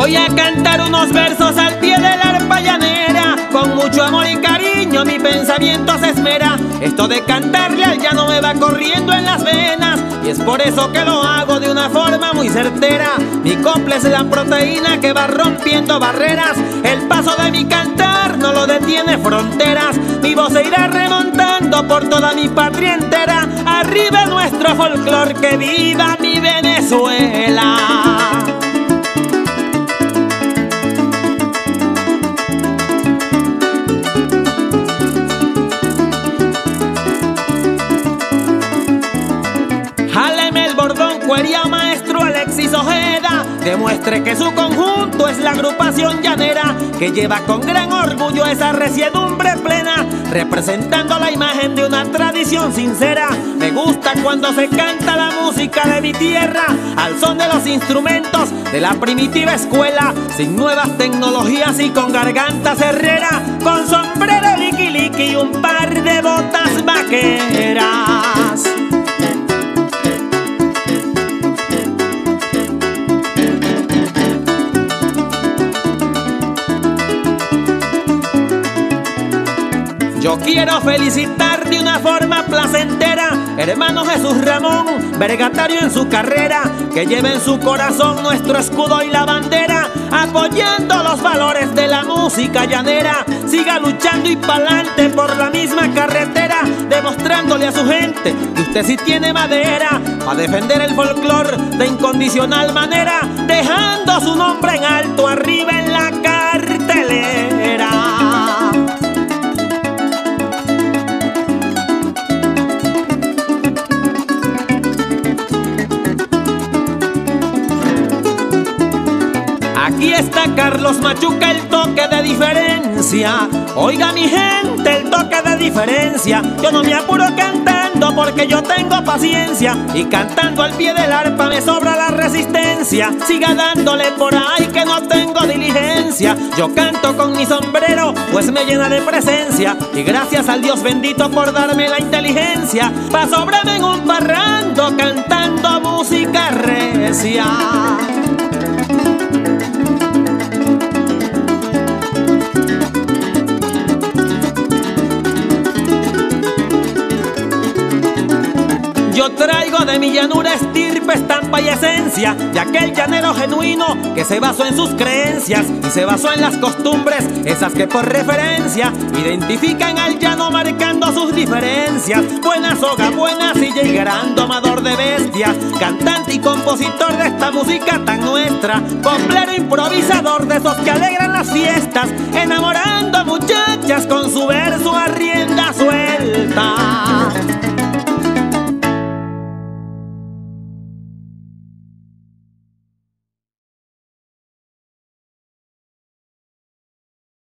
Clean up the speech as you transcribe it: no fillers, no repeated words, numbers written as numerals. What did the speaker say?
Voy a cantar unos versos al pie de la arpa llanera, con mucho amor y cariño mi pensamiento se esmera. Esto de cantarle al llano me va corriendo en las venas, y es por eso que lo hago de una forma muy certera. Mi copla es la proteína que va rompiendo barreras, el paso de mi cantar no lo detiene fronteras. Mi voz se irá remontando por toda mi patria entera. Arriba nuestro folclor, que viva mi Venezuela. Jáleme el bordón, cuería maestro Alexis Ojeda, demuestre que su conjunto es la agrupación llanera, que lleva con gran orgullo esa resiedumbre plena, representando la imagen de una tradición sincera. Me gusta cuando se canta la música de mi tierra, al son de los instrumentos de la primitiva escuela, sin nuevas tecnologías y con garganta cerrera, con sombrero liqui liqui y un par de botas vaqueras. Yo quiero felicitar de una forma placentera, hermano Jesús Ramón, vergatario en su carrera, que lleva en su corazón nuestro escudo y la bandera, apoyando los valores de la música llanera. Siga luchando y pa'lante por la misma carretera, demostrándole a su gente que usted sí tiene madera a defender el folclor de incondicional manera, dejando su nombre en alto arriba en la cartelera. Aquí está Carlos Machuca, el toque de diferencia. Oiga mi gente, el toque de diferencia. Yo no me apuro cantando porque yo tengo paciencia, y cantando al pie del arpa me sobra la resistencia. Siga dándole por ahí que no tengo diligencia. Yo canto con mi sombrero pues me llena de presencia, y gracias al Dios bendito por darme la inteligencia pa' sobrarme en un parrando cantando música recia. Yo traigo de mi llanura estirpe, estampa y esencia de aquel llanero genuino que se basó en sus creencias y se basó en las costumbres, esas que por referencia identifican al llano marcando sus diferencias. Buena soga, buena silla y gran domador de bestias, cantante y compositor de esta música tan nuestra, coplero improvisador de esos que alegran las fiestas, enamorando a muchachas con su verso a rienda suelta.